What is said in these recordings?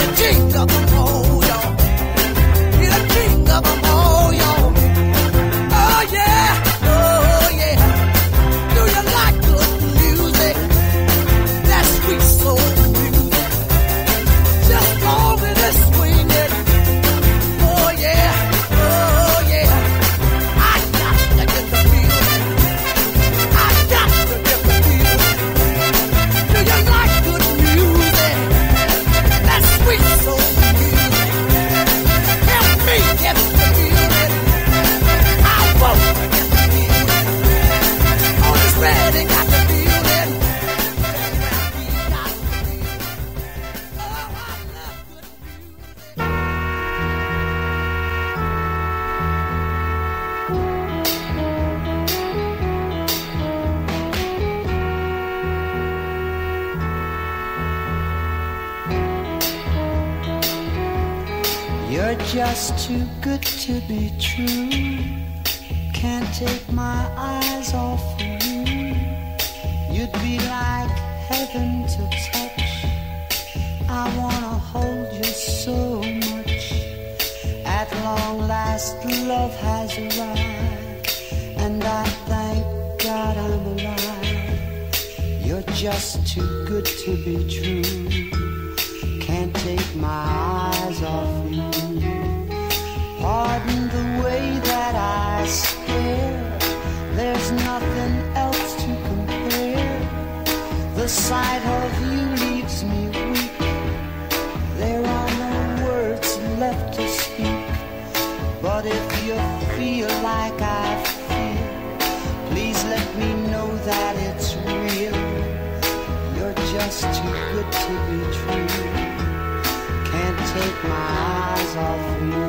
Just too good to be true. Can't take my eyes off of you. You'd be like heaven to touch. I wanna hold you so much. At long last love has arrived, and I thank God I'm alive. You're just too good to be true. Can't take my eyes off you. Pardon the way that I stare. There's nothing else to compare. The sight of you leaves me weak. There are no words left to speak. But if you feel like I feel, please let me know that it's real. You're just too good to be true. Can't take my eyes off you.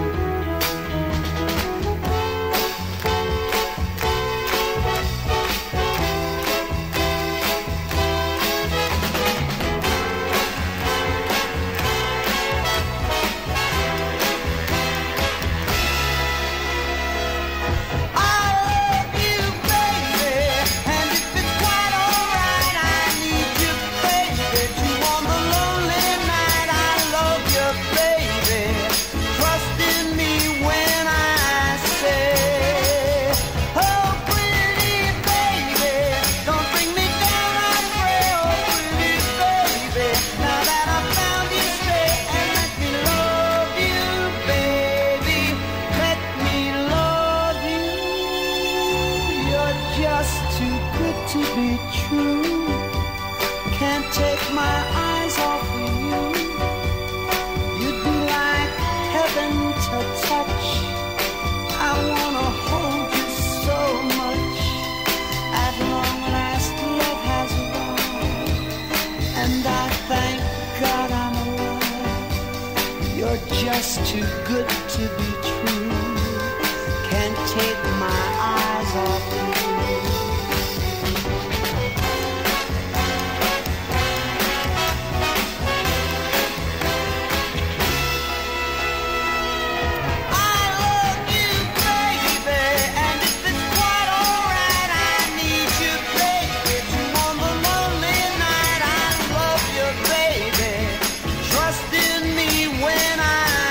Just too good to be true. Can't take my eyes off you.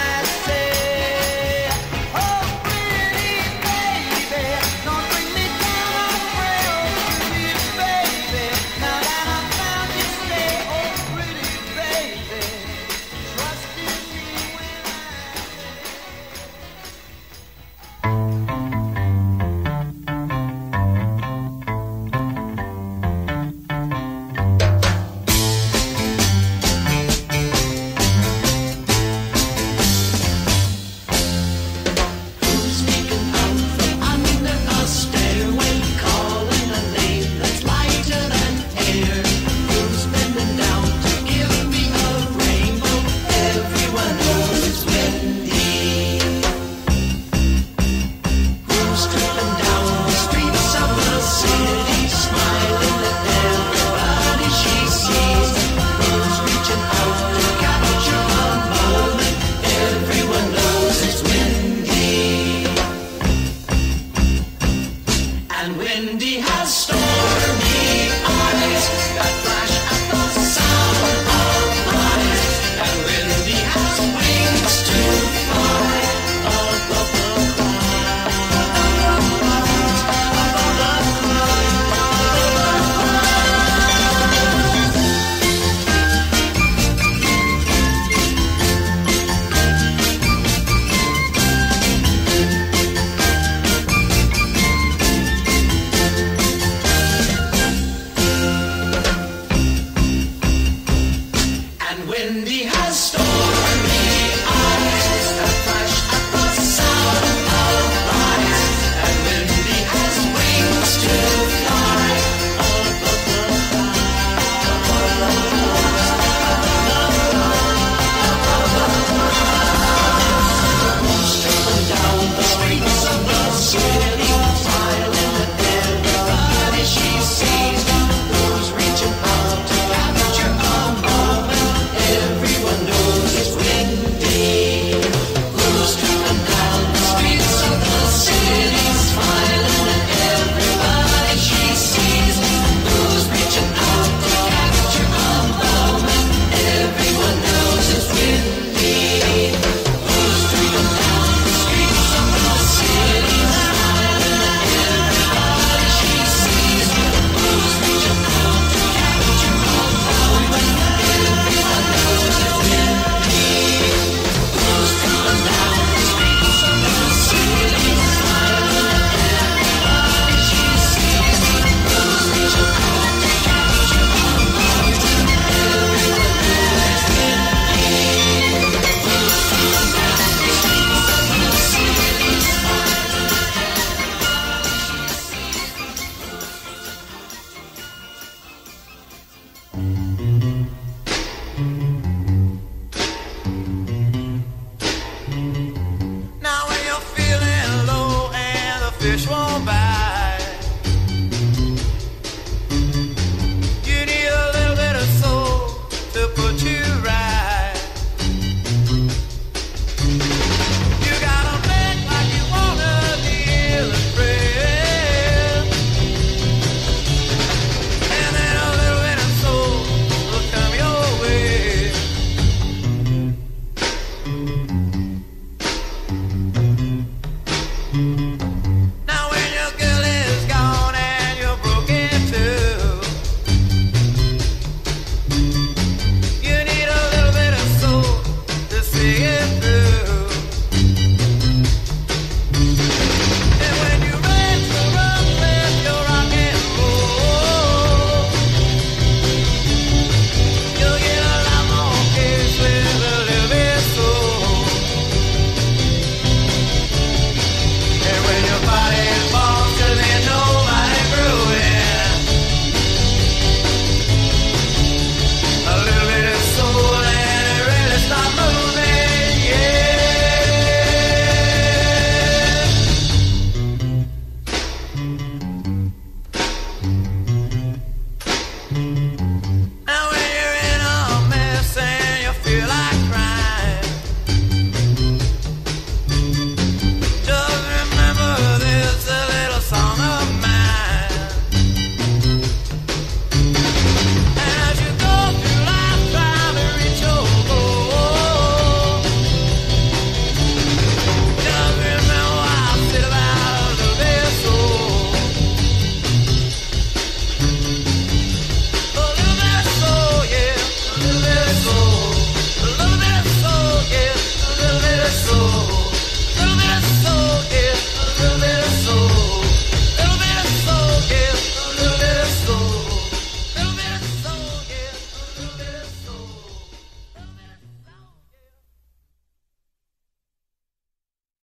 Don't bring me down. stormy